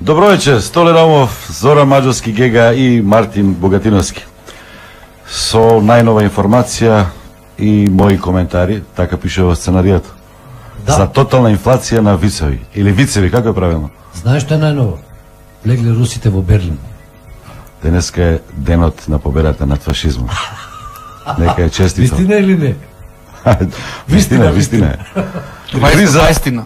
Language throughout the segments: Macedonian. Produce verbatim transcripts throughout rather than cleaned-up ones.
Dobro večer, Stole Ramov, Zoran Mađarski Gega i Martin Bogatinovski. Со најнова информација и мои коментари, така пише во сценаријата. Да. За тотална инфлација на вицеви. Или вицеви, како е правилно? Знаеш што е најново? Легле русите во Берлин. Денеска е денот на победата над фашизмот. Нека е честито. Вистина или не? Вистина, вистина е. Криза... Бајстина.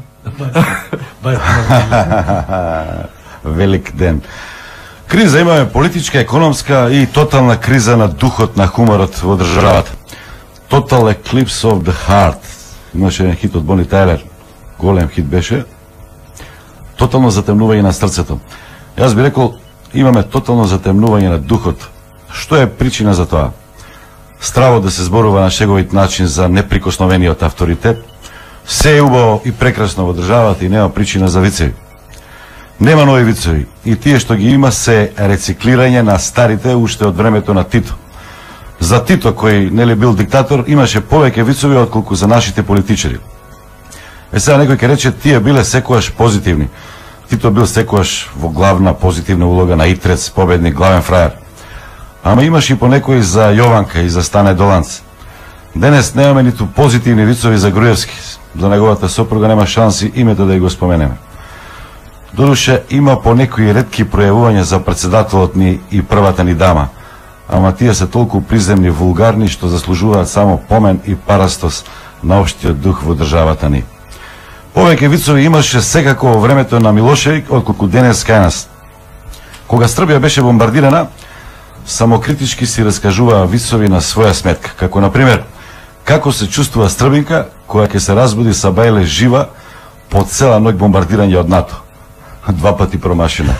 Велик ден. Криза имаме политичка, економска и тотална криза на духот на хуморот во државата. Total Eclipse of the Heart. Имаше еден хит од Бони Тајлер. Голем хит беше. Тотално затемнување на срцето. Јас би рекол, имаме тотално затемнување на духот. Што е причина за тоа? Стравот да се зборува на шеговит начин за неприкосновениот авторитет. Се е убаво и прекрасно во државата и нема причина за вицеви. Нема нови вицеви. И тие што ги има се рециклирање на старите уште од времето на Тито. За Тито, кој нели бил диктатор, имаше повеќе вицеви отколку за нашите политичари. Е сега некој ќе рече, тие биле секојаш позитивни. Тито бил секојаш во главна позитивна улога на Итрец, победник, главен фрајер. Ама имаш и по некој за Јованка и за Стане Доланц. Денес немаме ниту позитивни вицови за Груевски. За неговата сопруга нема шанси името да ја го споменеме. Додуше има по некои ретки пројавувања за председателот ни и првата ни дама, ама тие се толку приземни, вулгарни, што заслужуваат само помен и парастос на општиот дух во државата ни. Повеќе вицови имаше секако во времето на Милошевик, отколку денес кај нас. Кога Србија беше бомбардирана, самокритички си раскажуваа вицови на своја сметка, како например, како се чувствува србинка која ќе се разбуди са бајле жива по цела ноќ бомбардирање од НАТО. Два пати промашена.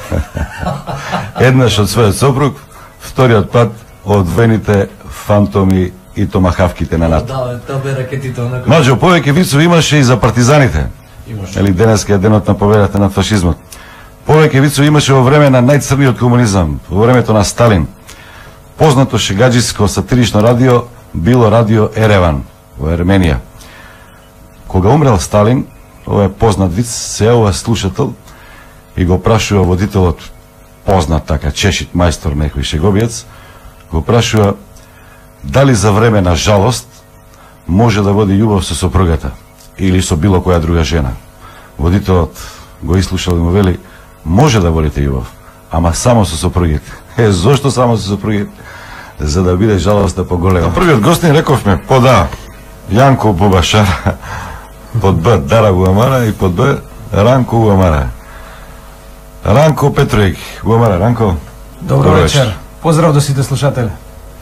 Еднаш од својот сопруг, вториот пат од војните фантоми и томахавките на НАТО. Да, тоа бе ракетите онака. Маđo, повеќе вицови имаше и за партизаните. Имаше. Или денеска е денот на победата над фашизмот. Повеќе вицови имаше во време на најцрниот комунизам, во времето на Сталин. Познато шегаџиско сатирично радио било радио Ереван во Ерменија. Кога умрел Сталин, ова е познат виц, се јавува слушател и го прашува водителот, познат така, чешит мајстор, некој шеговиец, го прашува дали за време на жалост може да води љубов со сопругата или со било која друга жена. Водителот го ислушал и му вели, може да водите љубов, ама само со сопругите. Е, зошто само со сопругите? За да биде жалоста поголема. На првиот гостин рековме, по да, Јанко Бубашара, под Б Дара Гуамара и под Б Ранко Гуамара. Ранко Петројик, Гуамара, Ранко. Добро вечер. Поздрав до сите слушатели.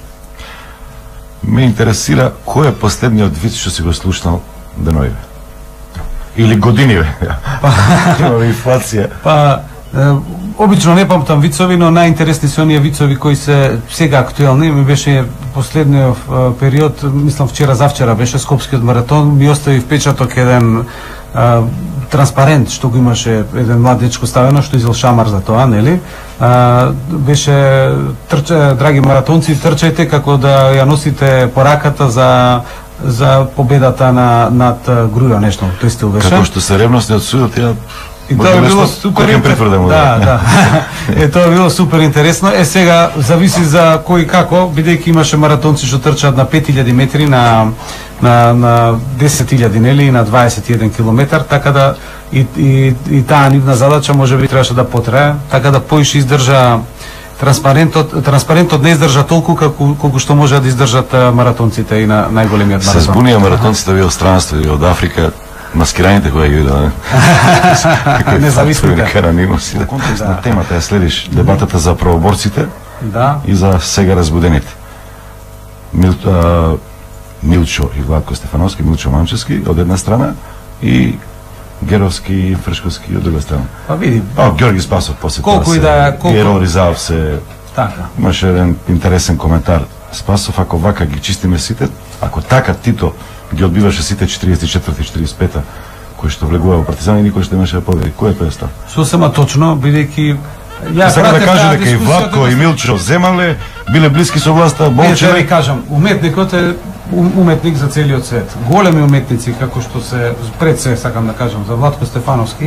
Ме интересира кој е последниот виц што си го слушнал деноиве? Или годиниве? Има инфлација. Па, е, обично не памтам вицови, но најинтересни се оние вицови кои се сега актуелни. Ми беше последниот е, период, мислам вчера завчера беше Скопскиот маратон, ми остави впечаток еден е, транспарент што го имаше еден млад дечко ставено, што изел шамар за тоа, нели? А, беше трча, драги маратонци, трчајте како да ја носите пораката за за победата на над Груја, нешто, тој стил беше. Како што се ревностни од судот, ја и тоа било супер интересно. Да, да. Е тоа било супер интересно. Е сега зависи за кој како, бидејќи имаше маратонци што трчаат на пет илјади метри, на на на десет илјади, нели, и на дваесет и еден километар, така да и и и таа нивна задача можеби требаше да потрае, така да поише издржа транспарентот. Транспарентот не издржа толку како колку што може да издржат маратонците и на најголемиот маратон. Се збунија маратонците во странство и од Африка. Маскираните која ги видела, не? Независните. Каранимоси. Во контекст на темата ја следиш дебатата за правоборците, да, и за сега разбудените. Мил, а, Милчо и Владко Стефановски, Милчо Манчевски од една страна и Геровски и Фршковски од друга страна. Па види. А, Ѓорги Спасов после колку тоа и да колку Геро Ризав се. Така. Имаше еден интересен коментар. Спасов, ако вака ги чистиме сите, ако така Тито ги одбиваше сите четириесет и четврта четириесет и пета кои што влегува во партизани, никој што имаше да победи. Кој е тоа став? Сосема точно, бидејќи ја сакам да кажа дека и Владко и Милчо земале, биле блиски со власта, болче. Ви кажам, уметникот е уметник за целиот свет. Големи уметници како што се пред се сакам да кажам за Владко Стефановски,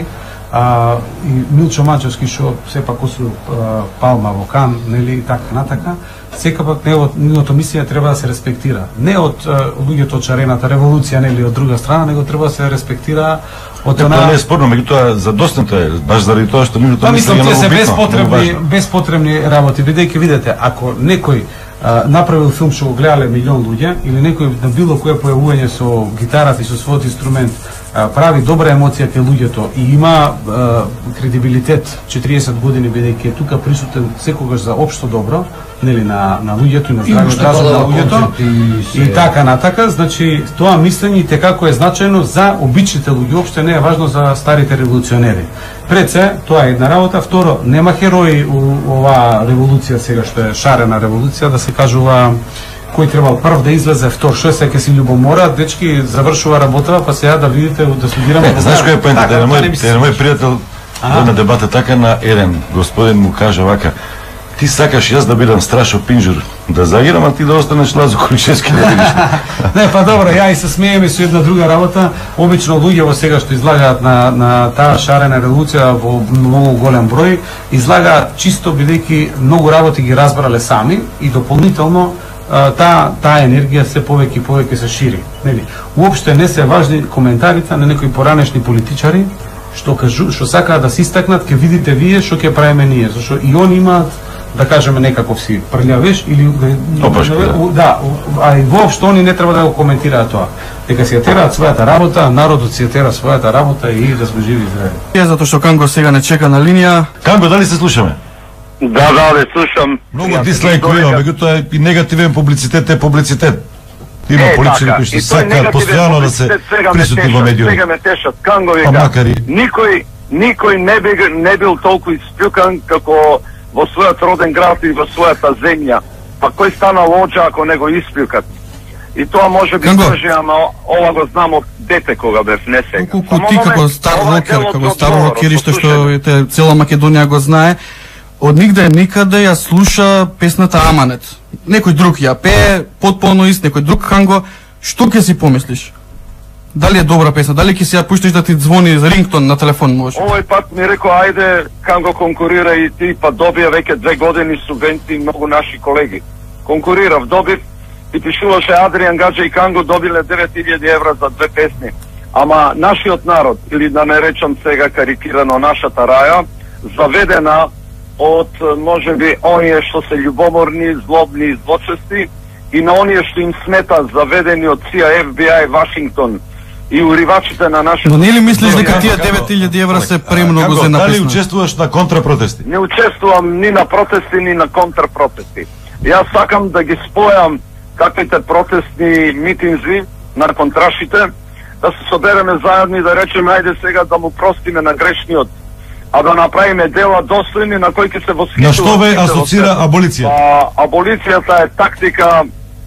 а, и Милчо Манчевски што сепак освоил Палма во Кан, нели и така натака, секапак неговото неговото мисија треба да се респектира. Не од а, луѓето од шарената револуција, нели од друга страна, него треба да се респектира од Не, она. тоа не е спорно, меѓутоа задоснато е, баш заради тоа што нивното Па мислење мислам, е тие многу се битно, безпотребни, многу важно. безпотребни работи, бидејќи видите, ако некој а, направил филм што го гледале милион луѓе, или некој на било кое појавување со гитарата и со својот инструмент а, прави добра емоција кај луѓето и има а, кредибилитет четириесет години, бидејќи е тука присутен секогаш за општо добро, нели на на луѓето и на здравиот уште разум на подава луѓето концерти и се- и така натака, значи тоа мислење и како е значајно за обичните луѓе, опште не е важно за старите револуционери. Пред се, тоа е една работа, второ, нема херои у оваа револуција сега што е шарена револуција, да се кажува кој требал прв да излезе, втор, што се ќе си љубомора, дечки завршува работа, па сега да видите да студираме. Не, знаеш кој е поентата? Така, Еден тоа не мој, ми се еден мој свиѓа. пријател Аха. во една дебата така на еден господин му каже вака: ти сакаш јас да бидам Страшо Пинџур, да загирам, а ти да останеш Лазо Колишевски да видиш. Не, па добро, ја и се смееме со една друга работа. Обично луѓе во сега што излагаат на на таа шарена револуција во многу голем број, излагаат чисто бидејќи многу работи ги разбрале сами и дополнително а, таа таа енергија се повеќе и повеќе се шири, нели? Уопште не се важни коментарите на некои поранешни политичари што кажу, што сакаат да се истакнат, ќе видите вие што ќе правиме ние, зашто и они имаат, да кажеме, некаков си прљавеш или Опашки, да. у- да, у- а и воопшто они не треба да го коментираат тоа. Дека си ја тераат својата работа, народот си ја тера својата работа и да сме живи и здрави. Е, затоа што Канго сега не чека на линија. Канго, дали се слушаме? Да, да, ве слушам. Многу Ја дислайк се има, доека- меѓутоа и негативен публицитет е публицитет. Има Е, политичари така, кои што и тој сакаат негативен постојано да се публицитет сега ме присутни тешат, во медиуми. Сега ме тешат. Канго Па вика, макар и- никој, никој не, би, не бил толку испљукан како во својот роден град и во својата земја. Па кој стана лоđа ако не го испљукат? И тоа може би Канго? може, ама ова го знам од дете кога бев, не сега. Колку Само ти како момент, стар ова е рокер, дел од како стар одговорот, рокеристо што послушајте. ете, цела Македонија го знае, од нигде никаде ја слуша песната Аманет. Некој друг ја пее, потполно ист, некој друг Канго, што ќе си помислиш? Дали е добра песна? Дали ќе си ја пуштиш да ти звони за рингтон на телефон може? Овој пат ми рекол, ајде, Канго конкурира и ти, па добија веќе две години субвенции многу наши колеги. Конкурирав, добив и пишуваше Адриан Гаджа и Канго добиле девет илјади евра за две песни. Ама нашиот народ, или да не речам сега карикирано нашата раја, заведена од можеби оние што се љубоморни, злобни и злочести и на оние што им смета заведени од Си Ай, Еф Би Ај, Вашингтон и уривачите на нашето... Но не ли мислиш Добро, дека Канго, тие Канго, девет илјади евра се а, премногу Канго, за една дали песна? учествуваш на контрапротести? Не учествувам ни на протести, ни на контрпротести. Јас сакам да ги спојам каквите протестни митинзи на контрашите, да се собереме заедно и да речеме ајде сега да му простиме на грешниот, а да направиме дела достојни на кои ќе се восхитуват. На што ве сите во асоцира светот. аболиција? А, аболицијата е тактика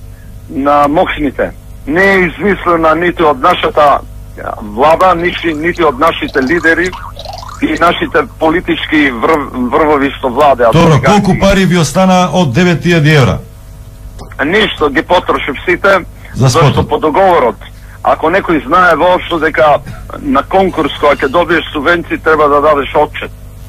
на мокшните. Не е измислена нити од нашата ја, влада, нити, нити од нашите лидери и нашите политички врв, врвови што владеат. Добро, Сега, колку пари ви остана од девет илјади евра? Ништо ги потрошив сите, За зашто спотот. по договорот, ако некој знае воопшто дека на конкурс кога ќе добиеш субвенции треба да дадеш отчет.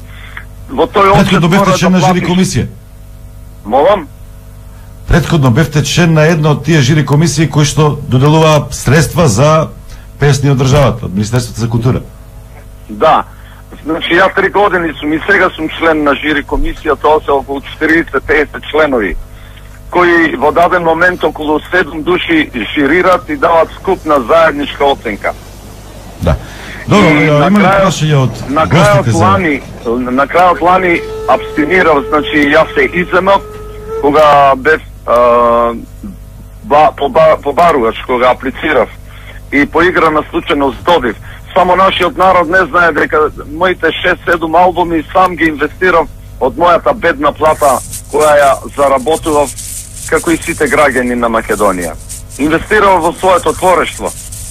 Во тој отчет Претходно бевте мора член да на жири платиш. комисија. Молам? Претходно бевте член на една од тие жири комисии кои што доделуваа средства за песни од државата, од Министерството за култура. Да. Значи, ја три години сум и сега сум член на жири комисија, тоа се околу четириесет до песет членови, кои во даден момент околу седум души жирират и дават скупна заедничка оценка. Да. Добро, И ја, на има ли крајот- прашање од На гостите крајот за... лани, на крајот лани абстинирав, значи јас се иземав кога бев а, ба, по, ба, по барувач, кога аплицирав и по игра на случајност добив. Само нашиот народ не знае дека моите шест-седум албуми сам ги инвестирав од мојата бедна плата која ја заработував како и сите граѓани на Македонија. Инвестирав во своето творештво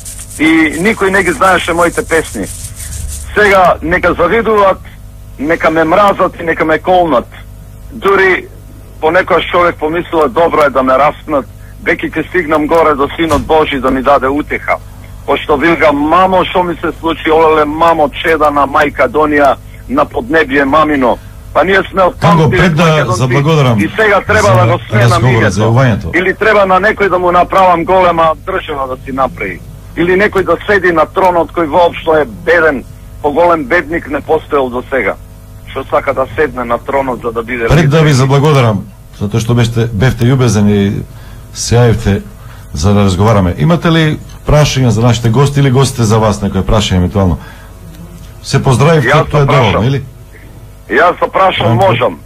и никој не ги знаеше моите песни. Сега нека завидуваат, нека ме мразат и нека ме колнат. Дури понекојаш човек помислува добро е да ме распнат, веќе ќе стигнам горе до Синот Божи да ми даде утеха. пошто вилга мамо што ми се случи, олеле мамо чеда на Мајкадонија на поднебје мамино. Па ние сме од Канго, памтили пред да Македонци заблагодарам и сега треба за да го сменам разговорот, за јавањето. името. Или треба на некој да му направам голема држава да си направи. Или некој да седи на тронот кој воопшто е беден, поголем бедник не постоел до сега. Што сака да седне на тронот за да биде Пред да ви лидер. заблагодарам, затоа што бевте, бевте љубезен и се јавивте за да разговараме. Имате ли прашања за нашите гости или гостите за вас, некој прашање евентуално? Се поздравив, Јас како е се прашам. доволно, или? Јас се прашам, Ранко. можам.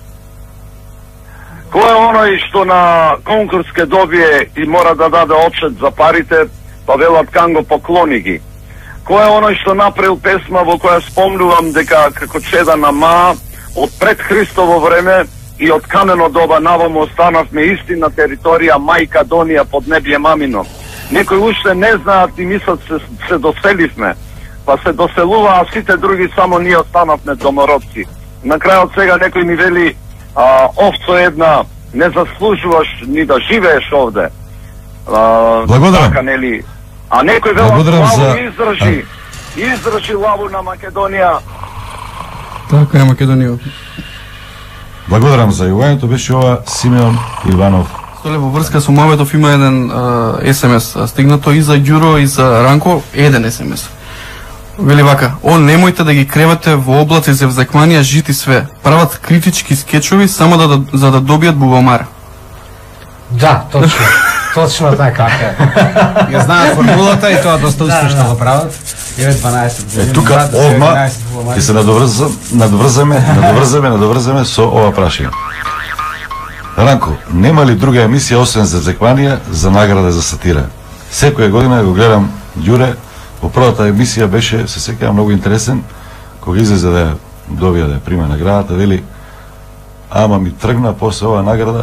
Кој е оној што на конкурс ке добие и мора да даде отчет за парите, па велат Канго поклони ги? Кој е оној што направил песма во која спомнувам дека како чеда на ма од пред Христово време и од камено доба наваму останавме исти на територија Мајкадонија под небје мамино. Некои уште не знаат и мислат се, се доселивме, па се доселува, а сите други само ние останавме домородци. На крајот сега некој ми вели, а, овцо една, не заслужуваш ни да живееш овде. А, Благодарам. Така, нели? А некој вела, Благодарам лаву за- издржи, издржи лаву на Македонија. Така е Македонија. Благодарам за јавањето, беше ова Симеон Иванов. Столе, во врска со Маветов има еден а, ес ем ес а, стигнато и за Ѓуро и за Ранко, еден ес ем ес. Вели вака: "О, немојте да ги кревате во облаци за взекманија жити све. Прават критички скечови само да, да за да добијат бубамар." Да, точно. Точно така. Ја знаат формулата и тоа доста успешно го прават. девет дванаесет Е, години. тука брат, одма единаесет ќе се надоврзам, надоврзаме, надоврзаме, надоврзаме со ова прашање. Ранко, нема ли друга емисија освен за Зекманија за награда за сатира? Секоја година го гледам Ѓуре, во првата емисија беше, се сеќавам, многу интересен, кога излезе да ја добија да ја прима наградата, вели, ама ми тргна после оваа награда,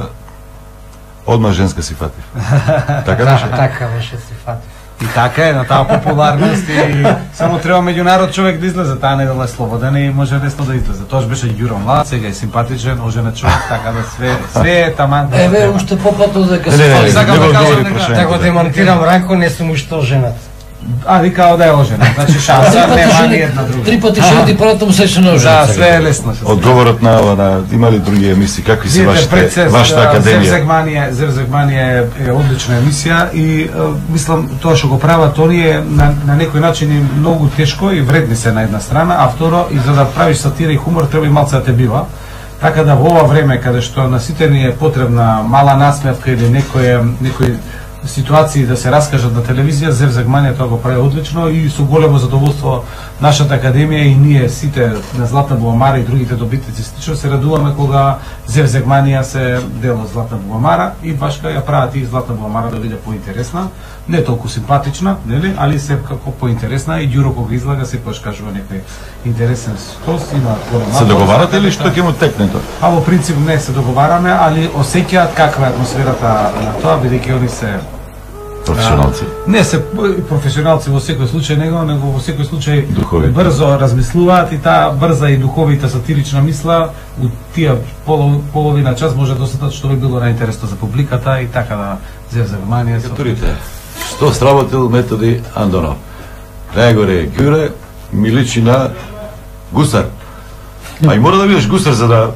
одма женска си фатив. Така Да, беше? така беше си фатив. И така е, на таа популарност и само треба меѓународ човек да излезе, таа недела е слободен и може лесно да излезе. Тоаш беше Ѓуро млад, сега е симпатичен, оженет човек, така да све све е таман. Еве, уште попато дека Не, се не, не, фали. сакам не да го кажам одговори дека- прашањето. Да го демонтирам, Ранко, не сум уште оженат. А, викао да е оженет. Значи шанса нема ни една друга. Три пати ще ти пратам се ще не Да, оженат. све е лесно. Одговорот на ова, на има ли други емисии, какви се Видите, пред вашите, се, вашата Зев академија? Зегманија, Зев Зегманија е, е одлична емисија и е, мислам тоа што го прават оние на, на некој начин е многу тешко и вредни се на една страна, а второ и за да правиш сатира и хумор треба и малце да те бива. Така да во ова време каде што на сите ни е потребна мала насмевка или некој некој ситуации да се раскажат на телевизија, Зев Зегманија тоа го прави одлично и со големо задоволство нашата академија и ние сите на Златна Буамара и другите добитници слично се радуваме кога Зев Зегманија се дел од Златна Буамара и башка ја прават и Златна Буамара да биде поинтересна, не толку симпатична, нели, али се како поинтересна и Ѓуро кога излага секогаш кажува некој интересен скос, има голем Се договарате ли што ќе му текне тоа? А во принцип не се договараме, али осеќаат каква е атмосферата на тоа, бидејќи они се Професионалци. а, не се професионалци во секој случај, него, него во секој случај Духовити. брзо размислуваат и таа брза и духовита сатирична мисла у тие полов, половина час може достатат што би било наинтересно за публиката и така да Зев Зегманија со... Турите, што сработил методи Андонов? Најгоре Ѓуре, ми личи на гусар. А и мора да бидеш гусар за да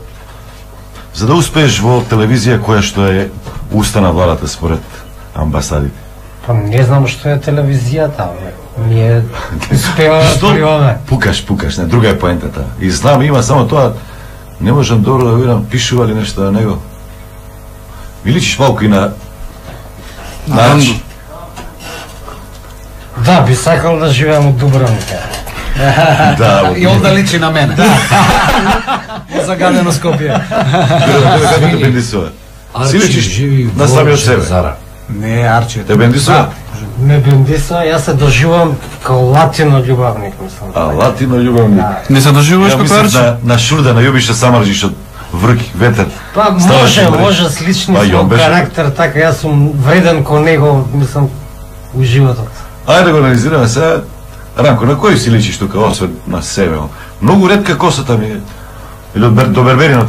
за да успееш во телевизија која што е уста на владата според амбасадите. Па не знам што е телевизијата, бе. Ние успеваме Што? при ове. Пукаш, пукаш, не, друга е поентата. И знам, има само тоа, не можам добро да видам, пишува ли нешто на него. Ми личиш малку и на... На Андо. Да, би сакал да живеам у Дубровника. Да, И он да личи на мене. Во загадено Скопје. како те бендисува. Си личиш на самиот себе. Не, Арчи. Те бендисува? Ме бендиса, јас се доживам као латино љубавник, мислам. А, латино љубавник. Да. Не се доживуваш Ја како мислам Арчи? на, на Шурда, на Јубиша Самарджиш од врки, ветер. Па Ставаш може, и мреш. може слични Па, и он смо беше карактер, така јас сум вреден ко него, мислам, у животот. Ајде да го анализираме сега. Ранко, на кој си личиш тука, освен на себе? Многу ретка косата ми е. Или од бер, до бербериноте.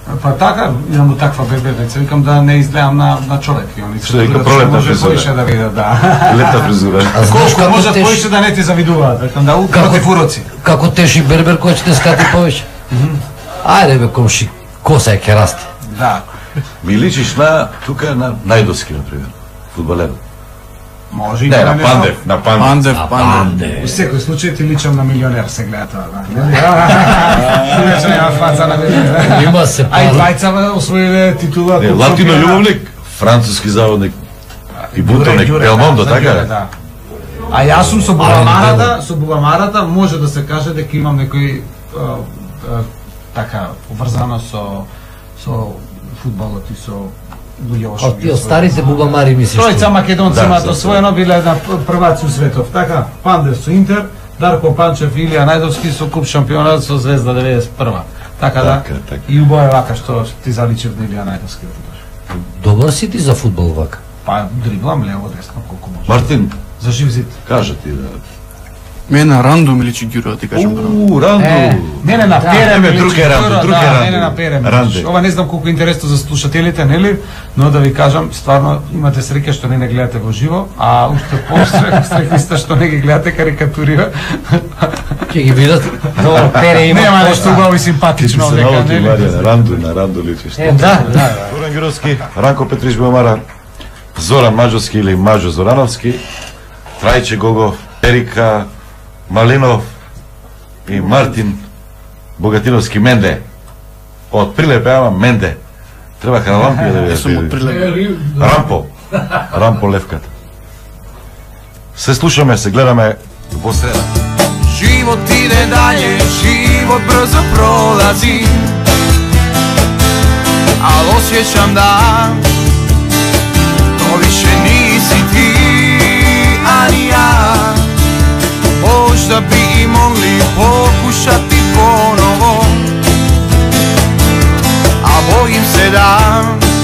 Па така, имам у таква бебедеца, викам да не изгледам на, на човек. И они Што вика пролетна фризура. Може да видат, да. Лета фризура. А знаеш Колку како може теш, повеќе да не ти завидуваат, викам да Како- против уроци. како теши бербер кој ќе те скати повеќе? Ајде бе комши, коса е ќе расте. Да. Ми личиш на, тука на Најдовски, например, фудбалер. Може и Не, да на не Пандев, на Пандев. Пандев, А Пандев. У секој случај ти личам на милионер, се гледа тоа, да. Иначе нема фаца на милионер. Има се А и пари. двајца освоиле титула. Не, Куп Латино шампиона. љубовник, француски заводник и бутовник, Ѓуре, Белмондо, да, така Ѓуре, е? да. А јас сум со Бугамарата, со Бугамарата може да се каже дека имам некој а, а, така поврзано со со фудбалот и со луѓе Од ошо. ти од старите бубамари мислиш? Тројца македонци Да, имаат за- освоено, биле на прваци у светов. Така, Пандев со Интер, Дарко Панчев, Илија Најдовски со куп шампионат со Звезда деветдесет и прва. Така да. Така, така. И убаво е вака што ти заличив на Илија Најдовски. Добар си ти за фудбал вака. Па дриблам лево десно колку може. Мартин, За жив зид. кажа ти да... Мене Ранду ми личи Ѓуро, да ти кажам право. Уу, Ранду! Е, не не на пере, не, бе, друг е Ранду, друг е да, Ранду. Не не на пере. Ранде. Ова не знам колку е интересно за слушателите, нели? Но да ви кажам, стварно имате среќа што не не гледате во живо, а уште по-среќни сте што не ги гледате карикатурива. Ќе ги видат. Добро, пере има. Нема коса. нешто убаво и Ти симпатично се дека наоти, нели? Марија, на Ранду, на Ранду личиш. Е, да, да. Горан Гировски, Ранко Петрич Бомара, Зоран Маđовски или Маđо Зорановски, Трајче Гогов, Ерика Малинов и Мартин Богатиновски Менде. Од Прилепе, ама Менде. Требаха на лампи да ви Сум од Прилеп. Рампо. Рампо Левката. Се слушаме, се гледаме во среда. Život ide dalje, život brzo prolazi, al osjećam da to više nisi ti, ali ja možda bi i mogli pokušati ponovo, a bojim se da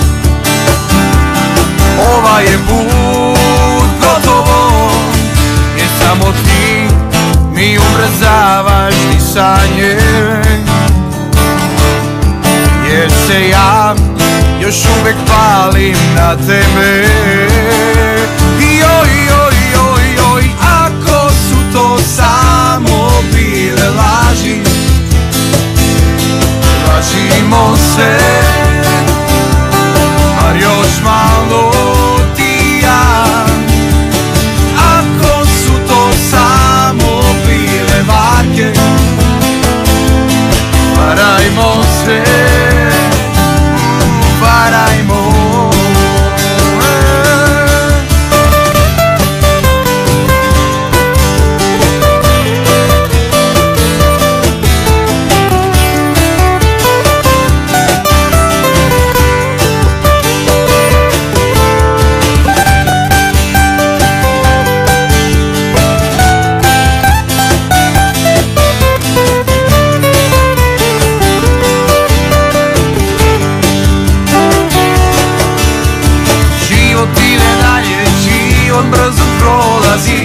ovaj je put gotovo, jer samo ti mi ubrzavaš disanje, jer se ja još uvek palim na tebe. Joj, joj, joj, joj, ako su to samo bile laži, lažimo se, bar još malo ti ja. Ako su to samo bile varke, varajmo se, varajmo. Život ide dalje, život brzo prolazi,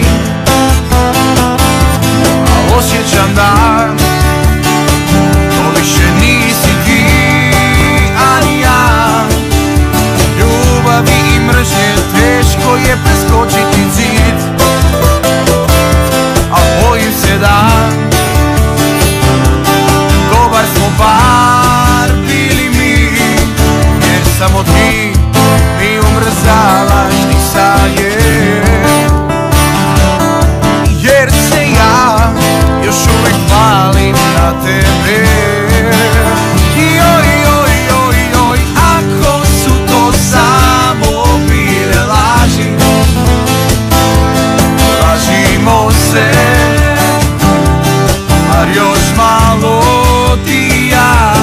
a osjećam da to više nisi ti, ali ja. Ljubavi i mržnje teško je preskočiti zid, a bojim se da dobar smo bar bili mi, jer samo ti mi umrzavaš disanje, jer se ja još uvek palim na tebe. Joj, joj, joj, joj, ako su to samo bile laži, lažimo se, bar još malo ti ja.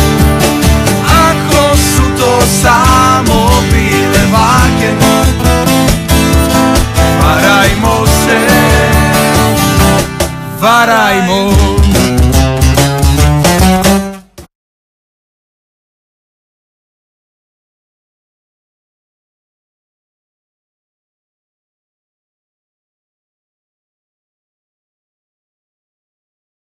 Ako su to samo bile vake, varajmo se, varajmo.